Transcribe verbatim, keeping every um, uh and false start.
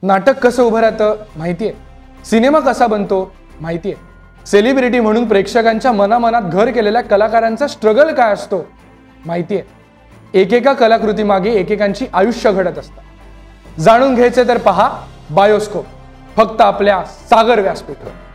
नाटक कसं उभं राहतं माहिती आहे, सिनेमा कसा बनतो माहिती आहे, सेलिब्रिटी म्हणून प्रेक्षकांच्या मनामनात घर केलेल्या कलाकारांचा स्ट्रगल काय असतो माहिती आहे. एकेका कलाकृती मागे एकेकांची आयुष्य घडत असतात. जाणून घ्यायचे तर पहा बायोस्कोप, फक्त आपल्या सागर व्यासपीठवर.